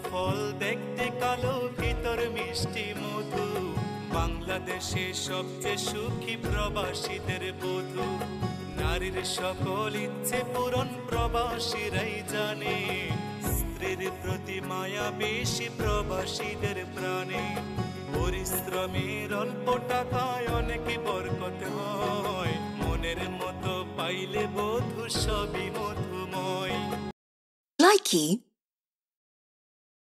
ফল দেখতে কালো ভিতর মিষ্টি মধু। বাংলাদেশে সবচেয়ে সুখী প্রবাসীদের বধূ। নারীর সকল ইচ্ছে পূরণ প্রবাসীরাই জানে। স্ত্রীর প্রতি মায়া বেশি প্রবাসীদের প্রাণে। পরিশ্রমের অল্প টাকায় অনেক বরকত হয়। মনের মতো পাইলে বধূ সবই মধুময়। Likey